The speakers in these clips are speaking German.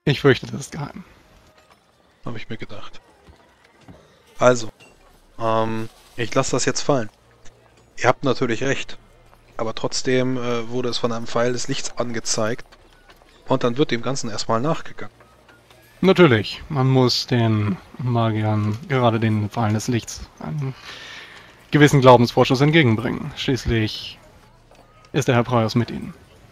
Ich fürchte, das ist geheim. Habe ich mir gedacht. Also, ich lasse das jetzt fallen. Ihr habt natürlich recht. Aber trotzdem wurde es von einem Pfeil des Lichts angezeigt. Und dann wird dem Ganzen erstmal nachgegangen. Natürlich, man muss den Magiern, gerade den Pfeilen des Lichts, einen gewissen Glaubensvorschuss entgegenbringen. Schließlich ist der Herr Preuers mit ihnen.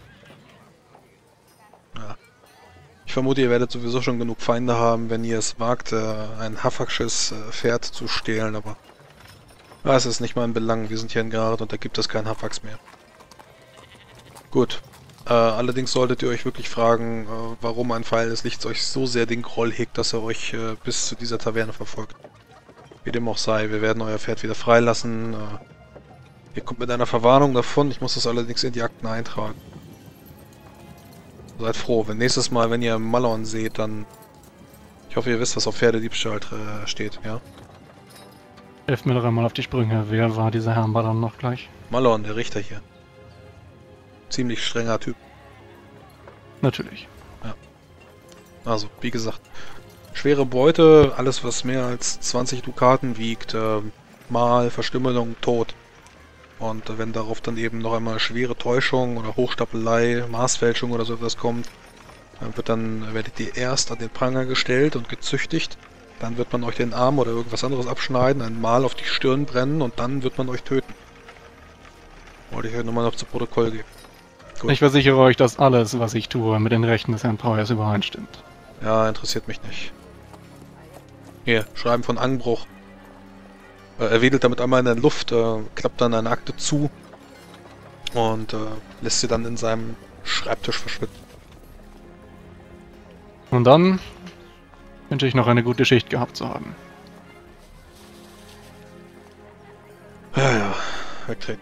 Ja. Ich vermute, ihr werdet sowieso schon genug Feinde haben, wenn ihr es wagt, ein Hafaksches Pferd zu stehlen, aber es ist nicht mein Belang. Wir sind hier in Gareth und da gibt es keinen Hafaks mehr. Gut. Allerdings solltet ihr euch wirklich fragen, warum ein Pfeil des Lichts euch so sehr den Groll hegt, dass er euch bis zu dieser Taverne verfolgt. Wie dem auch sei, wir werden euer Pferd wieder freilassen. Ihr kommt mit einer Verwarnung davon, ich muss das allerdings in die Akten eintragen. Seid froh, wenn nächstes Mal, wenn ihr Malon seht, dann... Ich hoffe, ihr wisst, was auf Pferdediebstahl steht, ja? Helft mir doch einmal auf die Sprünge. Wer war dieser Herr Ballon noch gleich? Malon, der Richter hier. Ziemlich strenger Typ. Natürlich. Ja. Also, wie gesagt, schwere Beute, alles was mehr als 20 Dukaten wiegt, Mal, Verstümmelung, Tod. Und wenn darauf dann eben noch einmal schwere Täuschung oder Hochstapelei, Maßfälschung oder so etwas kommt, dann werdet ihr erst an den Pranger gestellt und gezüchtigt. Dann wird man euch den Arm oder irgendwas anderes abschneiden, ein Mal auf die Stirn brennen und dann wird man euch töten. Wollte ich euch nochmal noch zu Protokoll geben. Gut. Ich versichere euch, dass alles, was ich tue, mit den Rechten des Herrn Preuers übereinstimmt. Ja, interessiert mich nicht. Hier, Schreiben von Angbruch. Er wedelt damit einmal in der Luft, klappt dann eine Akte zu und lässt sie dann in seinem Schreibtisch verschwinden. Und dann wünsche ich noch eine gute Schicht gehabt zu haben. Ja, wegtreten.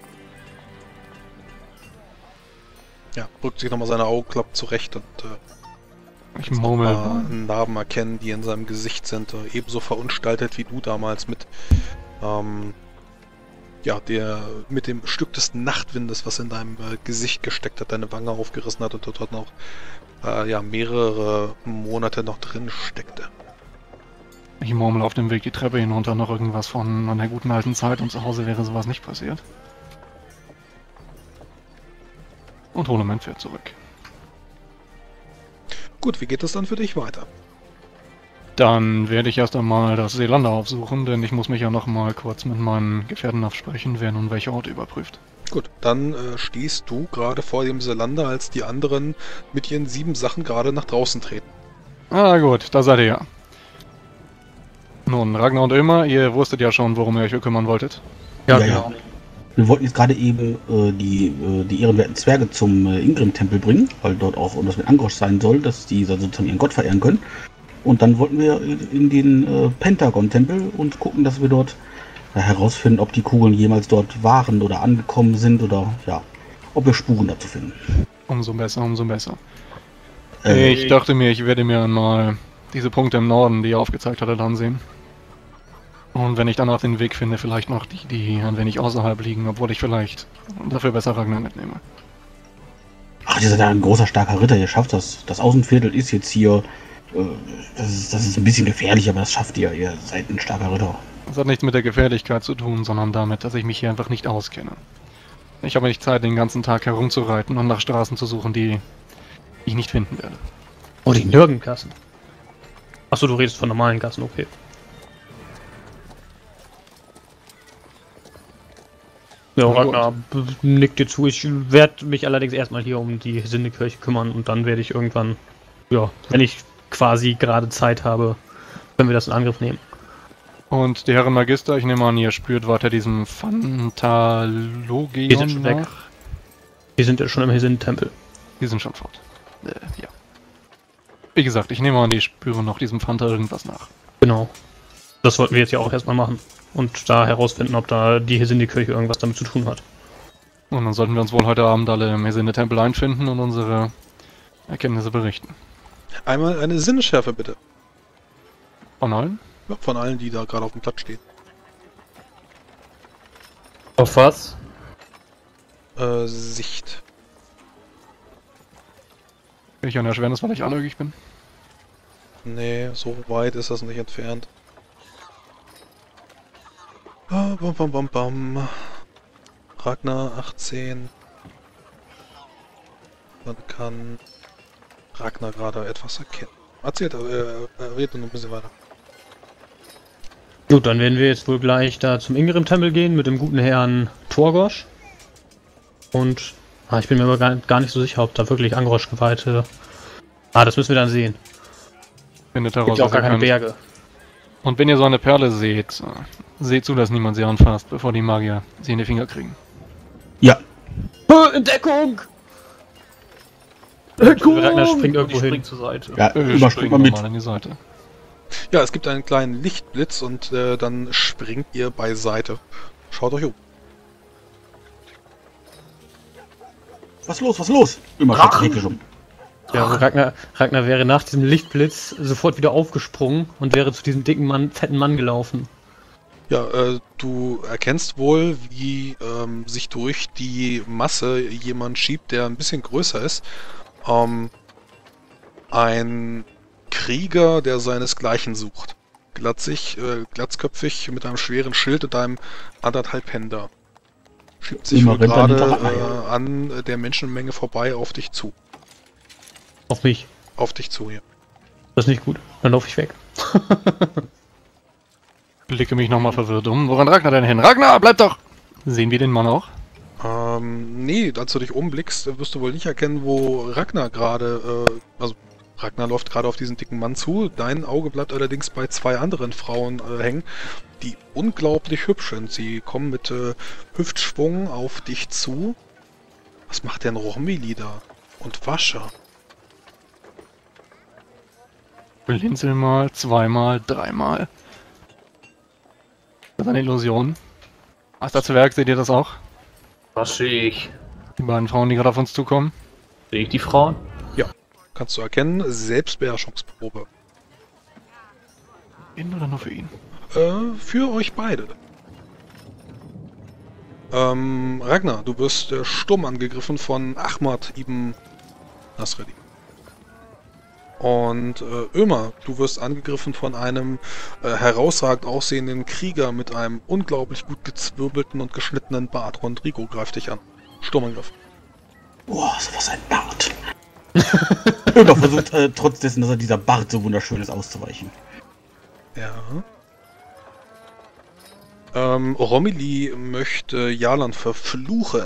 Ja, rückt sich nochmal seine Augenklappen zurecht und Ich murmel. Narben erkennen, die in seinem Gesicht sind, ebenso verunstaltet wie du damals mit mit dem Stück des Nachtwindes, was in deinem Gesicht gesteckt hat, deine Wange aufgerissen hat und dort noch mehrere Monate noch drin steckte. Ich murmel auf dem Weg die Treppe hinunter noch irgendwas von einer guten alten Zeit und zu Hause wäre sowas nicht passiert. Und hole mein Pferd zurück. Gut, wie geht es dann für dich weiter? Dann werde ich erst einmal das Seelander aufsuchen, denn ich muss mich ja noch mal kurz mit meinen Gefährten absprechen, wer nun welche Orte überprüft. Gut, dann stehst du gerade vor dem Seelander, als die anderen mit ihren 7 Sachen gerade nach draußen treten. Ah gut, da seid ihr ja. Nun, Ragnar und Ömer, ihr wusstet ja schon, worum ihr euch kümmern wolltet. Ja, genau. Wir wollten jetzt gerade eben die ehrenwerten Zwerge zum Ingrim-Tempel bringen, weil dort auch irgendwas mit Angrosch sein soll, dass die sozusagen ihren Gott verehren können. Und dann wollten wir in den Pentagon-Tempel und gucken, dass wir dort herausfinden, ob die Kugeln jemals dort waren oder angekommen sind oder ja, ob wir Spuren dazu finden. Umso besser, umso besser. Ich dachte mir, ich werde mir mal diese Punkte im Norden, die ihr aufgezeigt hattet, ansehen. Und wenn ich danach den Weg finde, vielleicht noch die ein wenig außerhalb liegen, obwohl ich vielleicht dafür besser Ragnar mitnehme. Ach, ihr seid ja ein großer, starker Ritter, ihr schafft das. Das Außenviertel ist jetzt hier, das ist ein bisschen gefährlich, aber das schafft ihr. Ihr seid ein starker Ritter. Das hat nichts mit der Gefährlichkeit zu tun, sondern damit, dass ich mich hier einfach nicht auskenne. Ich habe nicht Zeit, den ganzen Tag herumzureiten und nach Straßen zu suchen, die ich nicht finden werde. Oh, die Nirgengassen. Achso, du redest von normalen Gassen, okay. Ja, Ragnar nickt dir zu. Ich werde mich allerdings erstmal hier um die Sindekirche kümmern und dann werde ich irgendwann, ja, wenn ich quasi gerade Zeit habe, können wir das in Angriff nehmen. Und die Herren Magister, ich nehme an, ihr spürt weiter diesem Phantalogion schon weg. nach? Die sind ja schon im Hesinn-Tempel. Die sind schon fort. Ja. Wie gesagt, ich nehme an, die spüren noch diesem Phanta irgendwas nach. Genau. Das wollten wir jetzt ja auch erstmal machen. Und da herausfinden, ob da die Hesinde-Kirche irgendwas damit zu tun hat. Und dann sollten wir uns wohl heute Abend alle im Hesinde-Tempel einfinden und unsere Erkenntnisse berichten. Einmal eine Sinnesschärfe, bitte. Von allen? Ja, von allen, die da gerade auf dem Platz stehen. Auf was? Sicht. Ich an Erschwernis, weil ich anhörig bin. Nee, so weit ist das nicht entfernt. Ah, bam, bam, bam, bam. Ragnar 18. Man kann Ragnar gerade etwas erkennen. Erzählt, redet noch ein bisschen weiter. Gut, dann werden wir jetzt wohl gleich da zum Ingrim-Tempel gehen mit dem guten Herrn Torgosch. Und ich bin mir aber gar nicht so sicher, ob da wirklich Angrosch-Geweihte... das müssen wir dann sehen. Findet Gibt heraus, ja auch was gar ihr keine könnt. Berge. Und wenn ihr so eine Perle seht, seht zu, dass niemand sie anfasst, bevor die Magier sie in die Finger kriegen. Ja. Entdeckung! Ragnar springt irgendwo hin. springt zur Seite. Ja, immer springt man mit. Mal an die Seite. Ja, es gibt einen kleinen Lichtblitz und dann springt ihr beiseite. Schaut euch um. Was los, was los? Immer schaut sich wirklich um. Ja, also Ragnar wäre nach diesem Lichtblitz sofort wieder aufgesprungen und wäre zu diesem dicken Mann, fetten Mann gelaufen. Ja, du erkennst wohl, wie sich durch die Masse jemand schiebt, der ein bisschen größer ist. Ein Krieger, der seinesgleichen sucht. Glatzköpfig, mit einem schweren Schild und einem 1,5 Händer. Schiebt sich Immer wohl rennt er gerade hinterher. an der Menschenmenge vorbei auf dich zu. Auf mich. Auf dich zu, hier. Das ist nicht gut. Dann laufe ich weg. Blicke mich nochmal verwirrt um. Woran Ragnar denn hin? Ragnar, bleib doch! Sehen wir den Mann auch? Nee, als du dich umblickst, wirst du wohl nicht erkennen, wo Ragnar gerade, also Ragnar läuft gerade auf diesen dicken Mann zu. Dein Auge bleibt allerdings bei 2 anderen Frauen hängen, die unglaublich hübsch sind. Sie kommen mit Hüftschwung auf dich zu. Was macht denn Romili da? Und Wascher? Blinzel mal, 2-mal, 3-mal. Das ist eine Illusion. Meisterzwerg, seht ihr das auch? Was sehe ich? Die beiden Frauen, die gerade auf uns zukommen. Sehe ich die Frauen? Kannst du erkennen, Selbstbeherrschungsprobe. In oder nur für ihn? Für euch beide. Ragnar, du wirst stumm angegriffen von Ahmad ibn Nasreddin. Und Ömer, du wirst angegriffen von einem herausragend aussehenden Krieger mit einem unglaublich gut gezwirbelten und geschnittenen Bart. Rodrigo greift dich an. Sturmangriff. Boah, so was ein Bart. Immer versucht, trotz dessen, dass er dieser Bart so wunderschön ist, auszuweichen. Ja. Romili möchte Jalan verfluchen.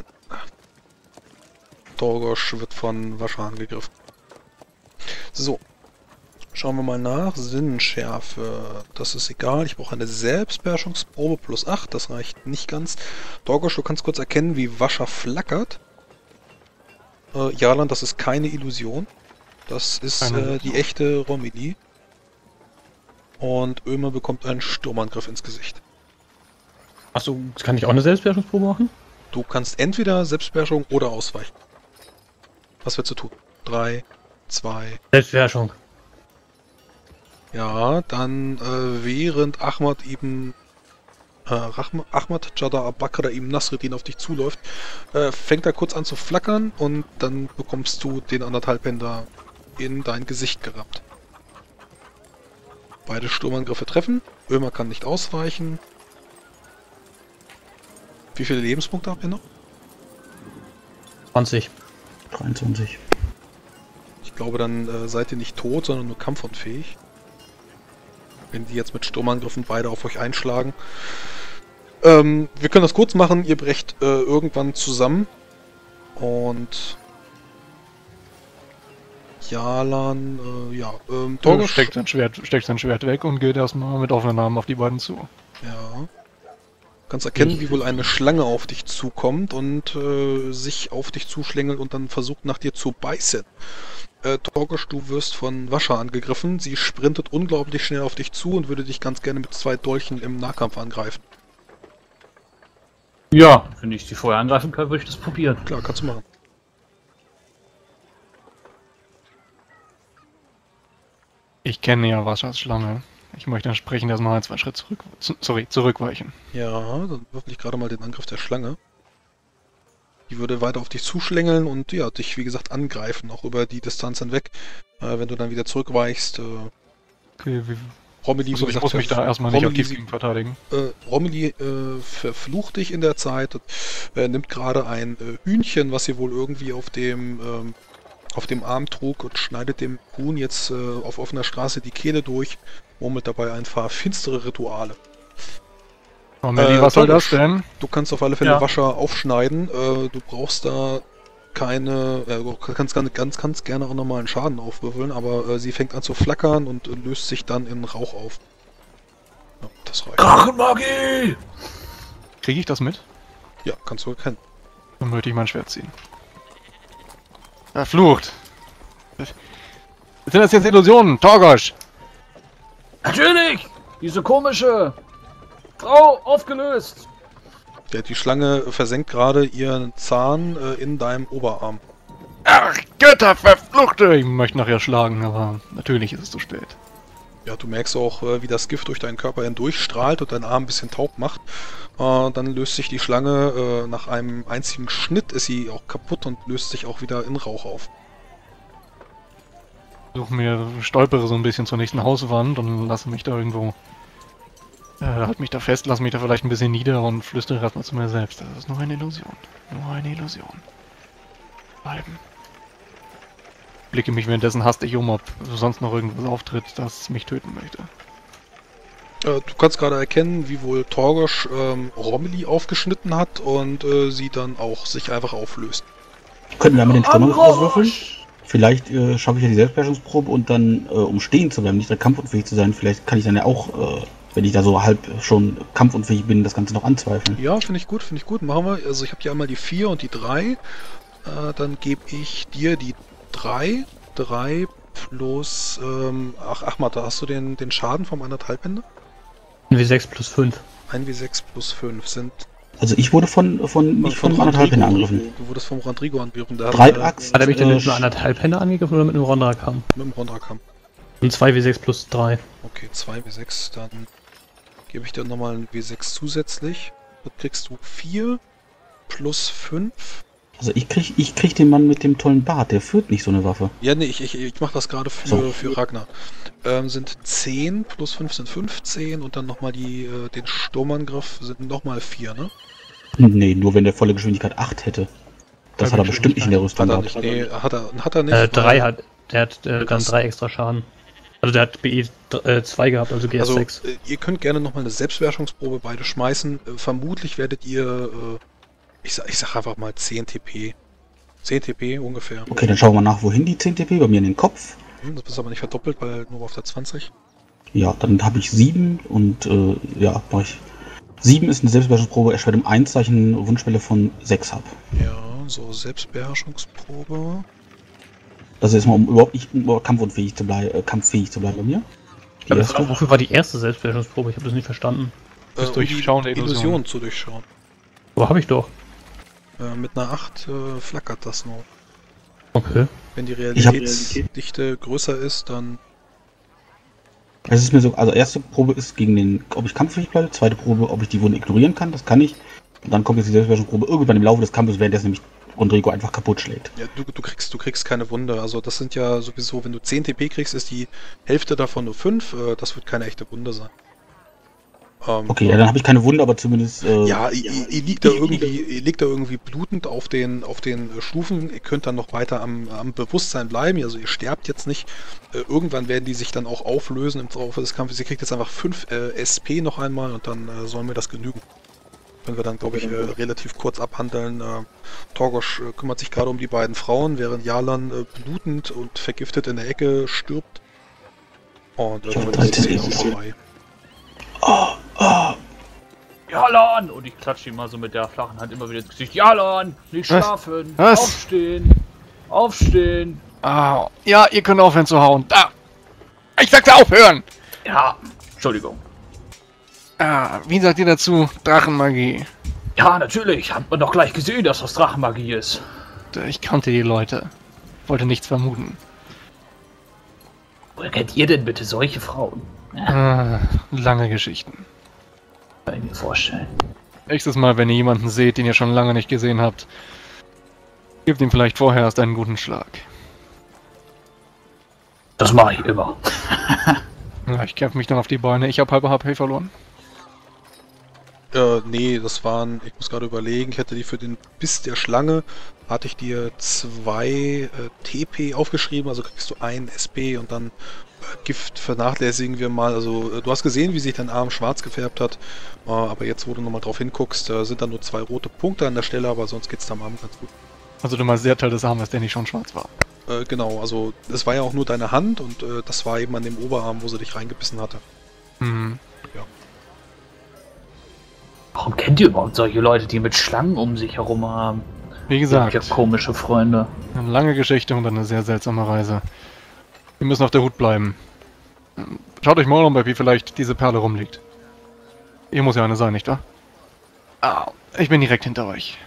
Torgosch wird von Wascher angegriffen. So. Schauen wir mal nach. Sinnenschärfe. Das ist egal. Ich brauche eine Selbstbeherrschungsprobe plus 8. Das reicht nicht ganz. Torgosch, du kannst kurz erkennen, wie Wascher flackert. Jalan, das ist keine Illusion. Das ist die echte Romili. Und Ömer bekommt einen Sturmangriff ins Gesicht. Achso, kann ich auch eine Selbstbeherrschungsprobe machen? Du kannst entweder Selbstbeherrschung oder ausweichen. Was willst du tun? 3, 2... Selbstbeherrschung. Ja, dann während Ahmad ibn Ahmad Jada Abakra ibn Nasreddin auf dich zuläuft, fängt er kurz an zu flackern und dann bekommst du den 1,5 Händer in dein Gesicht gerammt. Beide Sturmangriffe treffen. Ömer kann nicht ausweichen. Wie viele Lebenspunkte habt ihr noch? 20. 23. Ich glaube, dann seid ihr nicht tot, sondern nur kampfunfähig. Wenn die jetzt mit Sturmangriffen beide auf euch einschlagen. Wir können das kurz machen. Ihr brecht irgendwann zusammen. Und... Jalan, Torgosch steckt sein Schwert weg und geht erstmal mit offenen Armen auf die beiden zu. Ja. Du kannst erkennen, wie wohl eine Schlange auf dich zukommt und sich auf dich zuschlängelt und dann versucht nach dir zu beißen. Torgosch, du wirst von Wascher angegriffen. Sie sprintet unglaublich schnell auf dich zu und würde dich ganz gerne mit 2 Dolchen im Nahkampf angreifen. Ja, wenn ich die vorher angreifen kann, würde ich das probieren. Klar, kannst du machen. Ich kenne ja Waschers Schlange. Ich möchte entsprechend erstmal 2 Schritt zurückweichen. Ja, dann würfel ich gerade mal den Angriff der Schlange. Die würde weiter auf dich zuschlängeln und ja, dich wie gesagt angreifen, auch über die Distanz hinweg. Wenn du dann wieder zurückweichst, Romilly, wie Also ich gesagt, muss mich da erstmal nicht Romilly aktiv gegen verteidigen. Romilly verflucht dich in der Zeit, nimmt gerade ein Hühnchen, was sie wohl irgendwie auf dem Arm trug und schneidet dem Huhn jetzt auf offener Straße die Kehle durch, murmelt dabei ein paar finstere Rituale. Romilly, was soll das denn? Du kannst auf alle Fälle Ja. Wascher aufschneiden, du brauchst da keine, du kannst gerne auch nochmal einen Schaden aufwürfeln, aber sie fängt an zu flackern und löst sich dann in Rauch auf. Ja, das reicht. Drachenmagie! Kriege ich das mit? Ja, kannst du erkennen. Dann möchte ich mein Schwert ziehen. Verflucht! Sind das jetzt Illusionen? Torgosch! Natürlich! Diese komische Frau aufgelöst! Ja, die Schlange versenkt gerade ihren Zahn in deinem Oberarm. Ach, Götter, verfluchte! Ich möchte nachher schlagen, aber natürlich ist es zu spät. Ja, du merkst auch, wie das Gift durch deinen Körper hindurchstrahlt und deinen Arm ein bisschen taub macht. Dann löst sich die Schlange, nach einem einzigen Schnitt ist sie auch kaputt und löst sich auch wieder in Rauch auf. Stolpere so ein bisschen zur nächsten Hauswand und lasse mich da irgendwo... halt mich da fest, lasse mich da vielleicht ein bisschen nieder und flüstere erstmal zu mir selbst. Das ist nur eine Illusion. Nur eine Illusion. Bleiben. Blicke mich währenddessen hastig um, ob sonst noch irgendwas auftritt, das mich töten möchte. Du kannst gerade erkennen, wie wohl Torgosch Romilly aufgeschnitten hat und sie dann auch sich einfach auflöst. Könnten wir einmal den Sturmangriff auswürfeln? Vielleicht schaffe ich ja die Selbstbeherrschungsprobe und dann, um stehen zu bleiben, nicht direkt kampfunfähig zu sein, vielleicht kann ich dann ja auch, wenn ich da so halb schon kampfunfähig bin, das Ganze noch anzweifeln. Ja, finde ich gut, machen wir. Also ich habe hier einmal die 4 und die 3. Dann gebe ich dir die 3. 3 plus, ach Matt, hast du den Schaden vom 1,5 Hände? W6 plus 5. 1W6 plus 5 sind... Also ich wurde nicht von anderthalb Händen angegriffen. Du wurdest vom Rodrigo angegriffen. Der Dreiachs. Hat er mich denn mit einer 1,5 Hände angegriffen oder mit einem Rondrakam? mit dem Rondrakam. Und 2W6 plus 3. Okay, 2W6, dann gebe ich dir nochmal ein W6 zusätzlich. Dann kriegst du 4 plus 5. Also ich krieg den Mann mit dem tollen Bart, der führt nicht so eine Waffe. Ja, nee, ich mache das gerade für Ragnar. Sind 10 plus 5 sind 15 und dann nochmal den Sturmangriff sind nochmal 4, ne? Nee, nur wenn der volle Geschwindigkeit 8 hätte. Das hat er bestimmt nicht in der Rüstung Hat er gehabt. nicht, nee, hat er nicht. 3 hat, der hat dann 3 extra Schaden. Also der hat BE 2 gehabt, also GS Also, 6. ihr könnt gerne nochmal eine Selbstbeherrschungsprobe beide schmeißen. Vermutlich werdet ihr, ich sag einfach mal 10 TP. 10 TP ungefähr. Okay, dann schauen wir mal nach, wohin die 10 TP, bei mir in den Kopf. Das ist aber nicht verdoppelt, weil nur auf der 20. Ja, dann habe ich 7 und ja, mach ich. 7 ist eine Selbstbeherrschungsprobe, erschwert um 1, da ich eine Wunschwelle von 6 habe. Ja, so Selbstbeherrschungsprobe. Das ist mal, um überhaupt nicht kampffähig zu bleiben bei mir. Die erste. Wofür war die erste Selbstbeherrschungsprobe? Ich habe das nicht verstanden. Das Um Durchschauen der die Illusion. Illusion zu durchschauen. Aber habe ich doch. Mit einer 8 flackert das nur. Okay. Wenn die Ich hab- Realitätsdichte größer ist, dann... Es ist mir so, also erste Probe ist gegen den, ob ich kampffähig bleibe, zweite Probe, ob ich die Wunde ignorieren kann, das kann ich. Und dann kommt jetzt die Selbstbeherrschungsprobe irgendwann im Laufe des Kampfes, während nämlich Rodrigo einfach kaputt schlägt. Ja, du kriegst keine Wunde. Also das sind ja sowieso, wenn du 10 TP kriegst, ist die Hälfte davon nur 5. Das wird keine echte Wunde sein. Okay, ja, dann habe ich keine Wunde, aber zumindest... Ja, ihr liegt da irgendwie blutend auf den Stufen. Ihr könnt dann noch weiter am Bewusstsein bleiben. Also ihr sterbt jetzt nicht. Irgendwann werden die sich dann auch auflösen im Laufe des Kampfes. Ihr kriegt jetzt einfach 5 SP noch einmal und dann soll mir das genügen. Können wir dann, glaube ich, relativ kurz abhandeln. Torgosch kümmert sich gerade um die beiden Frauen, während Jalan blutend und vergiftet in der Ecke stirbt. Und das ist eh noch vorbei. Jalan! Und ich klatsche ihm mal so mit der flachen Hand immer wieder ins Gesicht. Jalan! Nicht Was? schlafen! Was? Aufstehen! Aufstehen! Ah, ja, ihr könnt aufhören zu hauen. Da! Ich sagte aufhören! Ja, Entschuldigung. Ah, wie sagt ihr dazu? Drachenmagie. Ja, natürlich. Hat man doch gleich gesehen, dass das Drachenmagie ist. Ich kannte die Leute. Wollte nichts vermuten. Woher kennt ihr denn bitte solche Frauen? Ah, lange Geschichten. Kann ich mir vorstellen. Nächstes Mal, wenn ihr jemanden seht, den ihr schon lange nicht gesehen habt, gebt ihm vielleicht vorher erst einen guten Schlag. Das mache ich immer. Ja, ich kämpfe mich dann auf die Beine. Ich habe halbe HP verloren. Nee, das waren, ich muss gerade überlegen, ich hätte die für den Biss der Schlange, hatte ich dir 2 TP aufgeschrieben, also kriegst du 1 SP und dann Gift vernachlässigen wir mal. Also du hast gesehen, wie sich dein Arm schwarz gefärbt hat, aber jetzt, wo du nochmal drauf hinguckst, sind da nur 2 rote Punkte an der Stelle, aber sonst geht's deinem Arm ganz gut. Also du meinst der Teil des Armes, der nicht schon schwarz war. Genau, also es war ja auch nur deine Hand und das war eben an dem Oberarm, wo sie dich reingebissen hatte. Mhm. Warum kennt ihr überhaupt solche Leute, die mit Schlangen um sich herum haben? Wie gesagt, Ich hab komische Freunde. eine lange Geschichte und eine sehr seltsame Reise. Wir müssen auf der Hut bleiben. Schaut euch mal um, wie vielleicht diese Perle rumliegt. Hier muss ja eine sein, nicht wahr? Ah, ich bin direkt hinter euch.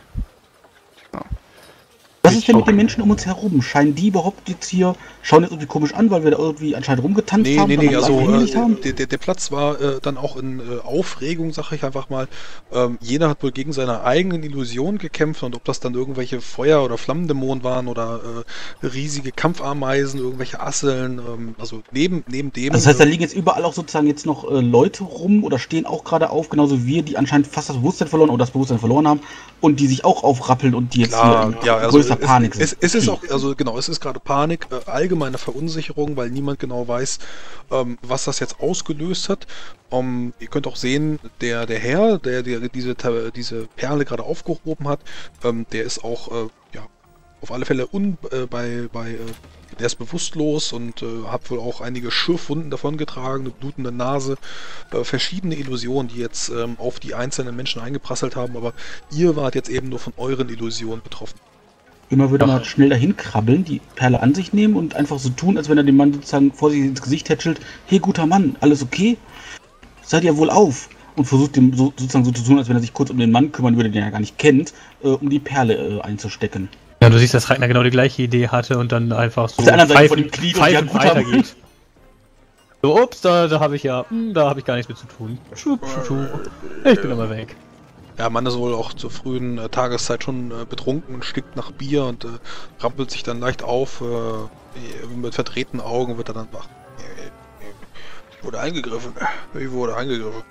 Was ist denn mit den Menschen um uns herum? Scheinen die überhaupt jetzt hier, schauen jetzt irgendwie komisch an, weil wir da irgendwie anscheinend rumgetanzt haben? Nee, also haben? der Platz war dann auch in Aufregung, sag ich einfach mal. Jeder hat wohl gegen seine eigenen Illusionen gekämpft und ob das dann irgendwelche Feuer- oder Flammendämonen waren oder riesige Kampfameisen, irgendwelche Asseln, also neben dem... Das heißt, da liegen jetzt überall auch sozusagen jetzt noch Leute rum oder stehen auch gerade auf, genauso wie wir, die anscheinend fast das Bewusstsein verloren oder das Bewusstsein verloren haben und die sich auch aufrappeln und die jetzt Klar, hier ja, also größter Panik sind. Es ist auch, also genau, es ist gerade Panik, allgemeine Verunsicherung, weil niemand genau weiß, was das jetzt ausgelöst hat. Ihr könnt auch sehen, der Herr, der diese Perle gerade aufgehoben hat, der ist auch, ja, auf alle Fälle der ist bewusstlos und hat wohl auch einige Schürfwunden davongetragen, eine blutende Nase, verschiedene Illusionen, die jetzt auf die einzelnen Menschen eingeprasselt haben, aber ihr wart jetzt eben nur von euren Illusionen betroffen. Immer würde mal schnell dahin krabbeln, die Perle an sich nehmen und einfach so tun, als wenn er dem Mann sozusagen vor sich ins Gesicht hätschelt. Hey, guter Mann, alles okay? Seid ihr wohl auf? Und versucht dem sozusagen so zu tun, als wenn er sich kurz um den Mann kümmern würde, den er gar nicht kennt, um die Perle einzustecken. Ja, du siehst, dass Ragnar genau die gleiche Idee hatte und dann einfach so Auf der anderen Seite von dem Glied pfeifend weitergeht. So, ups, da habe ich ja, da habe ich gar nichts mit zu tun. Ich bin aber weg. Ja, man ist wohl auch zur frühen Tageszeit schon betrunken und stinkt nach Bier und rampelt sich dann leicht auf. Mit verdrehten Augen wird er dann wach. Ich wurde eingegriffen. Ich wurde eingegriffen.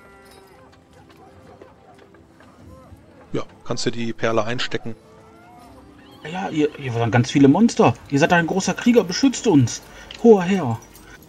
Ja, kannst du die Perle einstecken. Ja, ihr waren ganz viele Monster. Ihr seid ein großer Krieger, beschützt uns. Hoher Herr.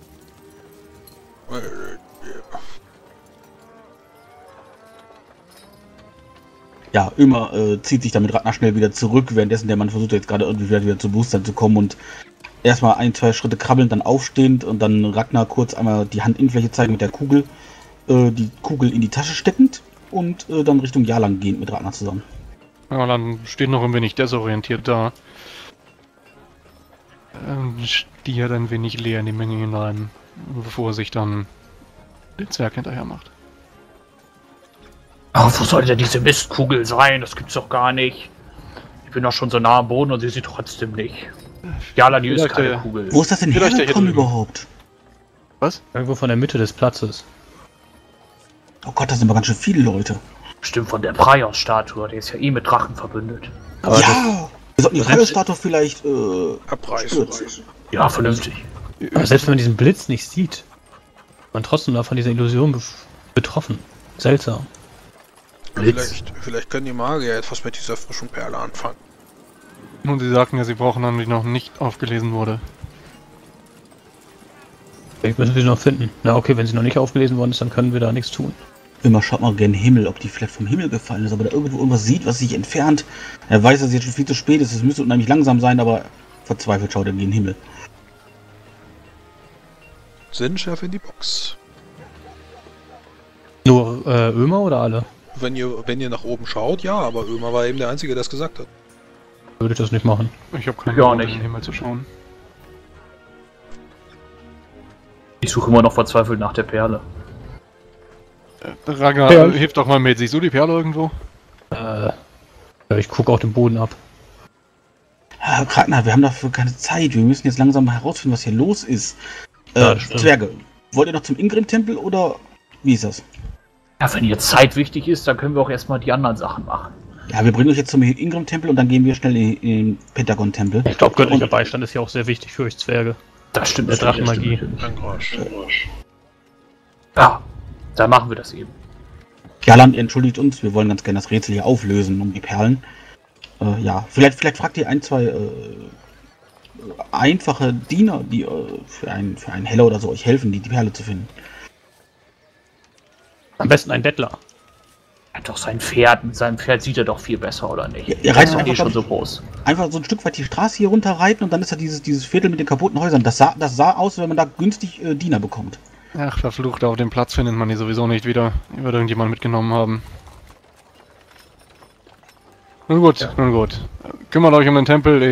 Ja, Ömer zieht sich dann mit Ragnar schnell wieder zurück, währenddessen der Mann versucht jetzt gerade irgendwie wieder zu Bewusstsein zu kommen und erstmal 1-2 Schritte krabbelnd, dann aufstehend und dann Ragnar kurz einmal die Handinnenfläche zeigen mit der Kugel, die Kugel in die Tasche steckend und dann Richtung Jalan gehend mit Ragnar zusammen. Ja, dann steht noch ein wenig desorientiert da. Stiert ein wenig leer in die Menge hinein, bevor er sich dann den Zwerg hinterher macht. Ach, wo soll denn diese Mistkugel sein? Das gibt's doch gar nicht. Ich bin doch schon so nah am Boden und sehe sie trotzdem nicht. Jala, die ist keine Kugel. Wo ist das denn hergekommen überhaupt? Was? Irgendwo von der Mitte des Platzes. Oh Gott, das sind aber ganz schön viele Leute. Bestimmt von der Praios-Statue, der ist ja eh mit Drachen verbündet. Aber ja! Wir sollten die Praios-Statue vielleicht abreißen. Ja, vernünftig. Aber selbst wenn man diesen Blitz nicht sieht, ist man trotzdem davon dieser Illusion betroffen. Seltsam. Vielleicht können die Magier etwas mit dieser frischen Perle anfangen. Und sie sagten ja, sie brauchen eine, die noch nicht aufgelesen wurde. Vielleicht müssen wir sie noch finden. Na okay, wenn sie noch nicht aufgelesen worden ist, dann können wir da nichts tun. Immer schaut mal gerne Himmel, ob die vielleicht vom Himmel gefallen ist, aber da irgendwo irgendwas sieht, was sich entfernt. Er weiß, dass es jetzt schon viel zu spät ist, es müsste unheimlich langsam sein, aber verzweifelt schaut er in den Himmel. Sinnschärfe in die Box. Nur Ömer oder alle? Wenn ihr nach oben schaut, ja, aber Ömer war eben der Einzige, der es gesagt hat. Würde ich das nicht machen. Ich habe keine Ja, Lust, in nicht. den Himmel zu schauen. Ich suche immer noch verzweifelt nach der Perle. Ragnar, Ja. hilf doch mal mit. Siehst du die Perle irgendwo? Ja, ich gucke auch den Boden ab. Ragnar, wir haben dafür keine Zeit. Wir müssen jetzt langsam mal herausfinden, was hier los ist. Ja, das stimmt. Zwerge, wollt ihr noch zum Ingrim-Tempel oder wie ist das? Ja, wenn jetzt Zeit wichtig ist, dann können wir auch erstmal die anderen Sachen machen. Ja, wir bringen euch jetzt zum Ingrim-Tempel und dann gehen wir schnell in den Pentagon-Tempel. Ich glaube, göttlicher Beistand ist ja auch sehr wichtig für euch Zwerge. Das stimmt. Der Drachenmagie. Ein Grosch. Ja, dann machen wir das eben. Jalan, entschuldigt uns, wir wollen ganz gerne das Rätsel hier auflösen um die Perlen. Ja, vielleicht fragt ihr ein, zwei einfache Diener, die für einen Heller oder so euch helfen, die Perle zu finden. Am besten ein Dettler. Er hat doch sein Pferd, mit seinem Pferd sieht er doch viel besser, oder nicht? Ja, ihr Der reitet ist doch einfach, schon so groß. einfach so ein Stück weit die Straße hier runterreiten und dann ist da dieses Viertel mit den kaputten Häusern. Das sah aus, wenn man da günstig Diener bekommt. Ach, verflucht, auf dem Platz findet man die sowieso nicht wieder. Die wird irgendjemand mitgenommen haben. Nun gut, Ja. nun gut. Kümmert euch um den Tempel,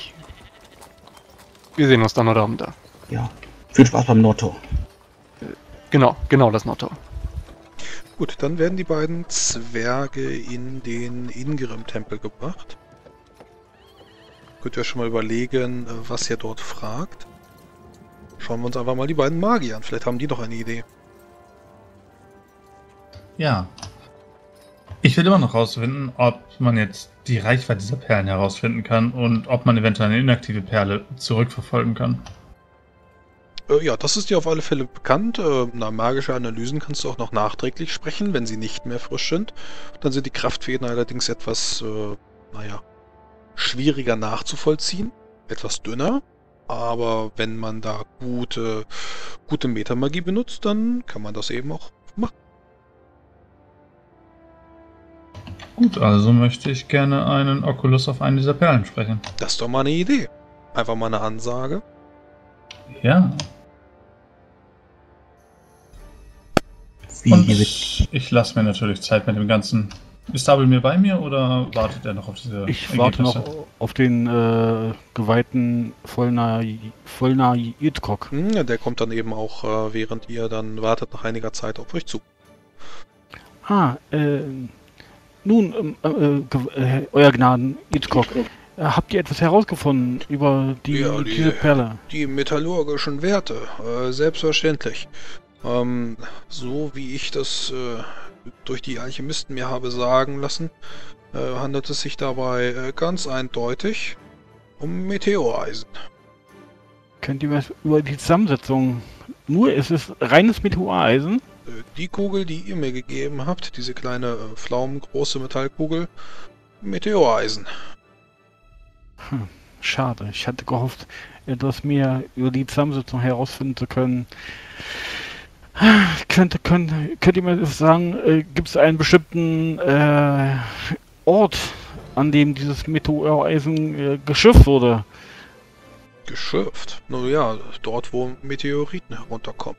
wir sehen uns dann heute Abend da. Ja. Viel Spaß beim Nordtor. Genau das Motto. Gut, dann werden die beiden Zwerge in den Ingrim-Tempel gebracht. Könnt ihr schon mal überlegen, was ihr dort fragt. Schauen wir uns einfach mal die beiden Magier an. Vielleicht haben die doch eine Idee. Ja. Ich will immer noch herausfinden, ob man jetzt die Reichweite dieser Perlen herausfinden kann und ob man eventuell eine inaktive Perle zurückverfolgen kann. Ja, das ist dir auf alle Fälle bekannt. Magische Analysen kannst du auch noch nachträglich sprechen, wenn sie nicht mehr frisch sind. Dann sind die Kraftfäden allerdings etwas, schwieriger nachzuvollziehen. Etwas dünner. Aber wenn man da gute Metamagie benutzt, dann kann man das eben auch machen. Gut, also möchte ich gerne einen Oculus auf eine dieser Perlen sprechen. Das ist doch mal eine Idee. Einfach mal eine Ansage. Ja. Und ich lasse mir natürlich Zeit mit dem Ganzen. Ist Dabil bei mir oder wartet er noch auf diese Ich warte noch auf den geweihten Vollner Jütkok. Ja, der kommt dann eben auch, während ihr dann wartet, nach einiger Zeit auf euch zu. Nun, Euer Gnaden, Jütkok, habt ihr etwas herausgefunden über diese Perle? Die metallurgischen Werte, selbstverständlich. So wie ich das durch die Alchemisten mir habe sagen lassen, handelt es sich dabei ganz eindeutig um Meteoreisen. Könnt ihr was über die Zusammensetzung? Es ist reines Meteoreisen? Die Kugel, die ihr mir gegeben habt, diese kleine pflaumengroße Metallkugel, Meteoreisen. Schade, ich hatte gehofft, etwas mehr über die Zusammensetzung herausfinden zu können. Könnt ihr mir das sagen, gibt es einen bestimmten Ort, an dem dieses Meteoreisen geschürft wurde? Geschürft? Nun ja, dort wo Meteoriten herunterkommen.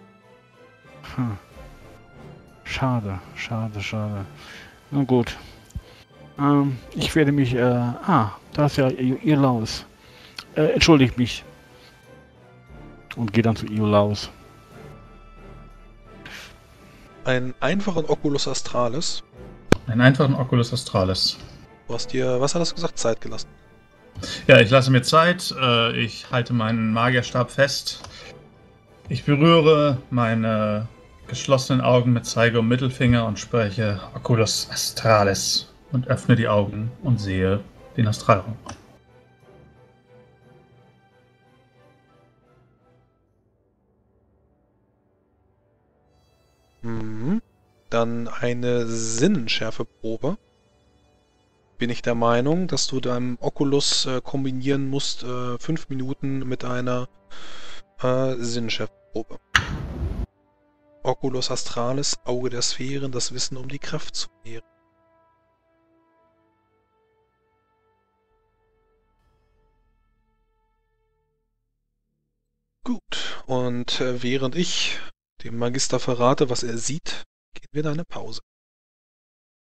Schade. Na gut. Ich werde mich, da ist ja Iolaus. Entschuldigt mich. Und gehe dann zu Iolaus. Einen einfachen Oculus Astralis. Einen einfachen Oculus Astralis. Du hast dir, was hat das gesagt, Zeit gelassen? Ja, ich lasse mir Zeit. Ich halte meinen Magierstab fest. Ich berühre meine geschlossenen Augen mit Zeige und Mittelfinger und spreche Oculus Astralis und öffne die Augen und sehe den Astralraum. Dann eine Sinnenschärfeprobe. Bin ich der Meinung, dass du deinem Oculus kombinieren musst 5 Minuten mit einer Sinnenschärfeprobe. Oculus Astralis, Auge der Sphären, das Wissen um die Kraft zu mehren. Gut, und während ich dem Magister verrate, was er sieht, gehen wir in eine Pause.